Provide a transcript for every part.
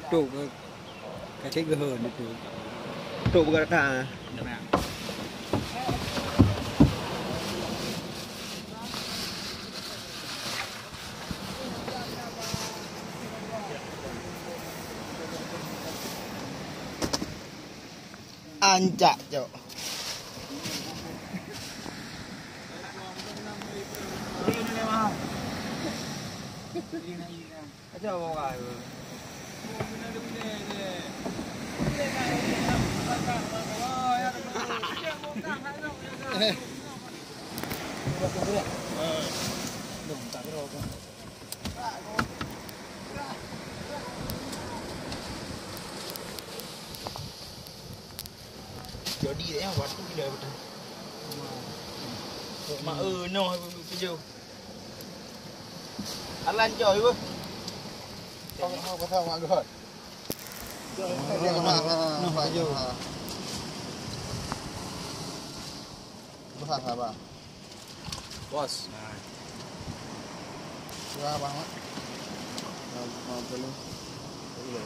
trụ cái thích hơn trụ trụ cái thà Anjak jo. Aja bawa Jadi đấy waktu dia betul. Mà no bây giờ. Anh lan trời bơ. Không có thao mà rồi. Nó phải vô. Bukan apa. Bos. Dua banget. Mau belum? Belum.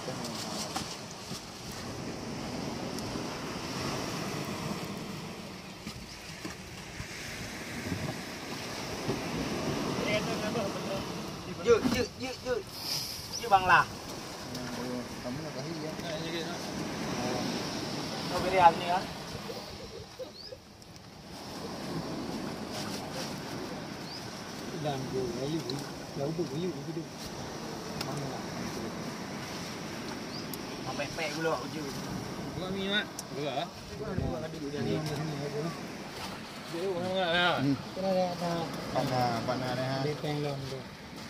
Dư bằng là tấm là cái gì á như kia đó đâu cái đèn gì á làm gì lấy dụ đấu bự ví dụ cái đu mà bẹ bẹ cái lọ chứ có mi á được hả cái này là bạn nào đây ha để canh lồng được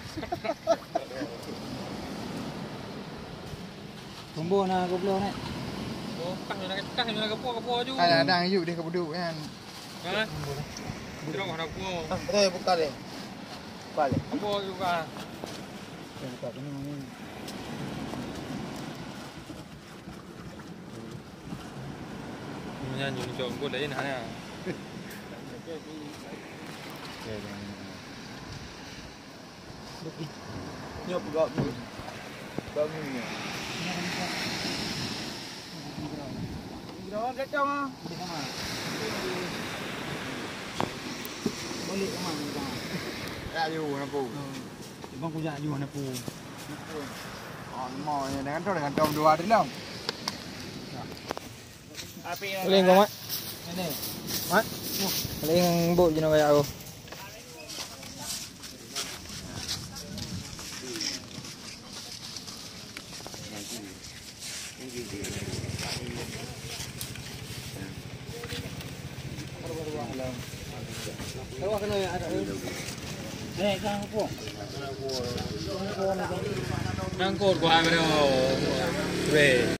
không buồn à cũng luôn đấy cắt hình là cái po chứ ai đang dụ đi cái đu anh hả cái đó còn đâu po đây buka deh balik po juga nyanyi chọn cô lấy hả nè nhộp gọn bao nhiêu đó rất trong á balik ke mana ya you na pu bang ku ja you na pu mau dengan tom dua đi không lên không á này mắt lên bộ cho nó vào không Kalau kena ada ni kan apa? Nangkut gua ambil tu.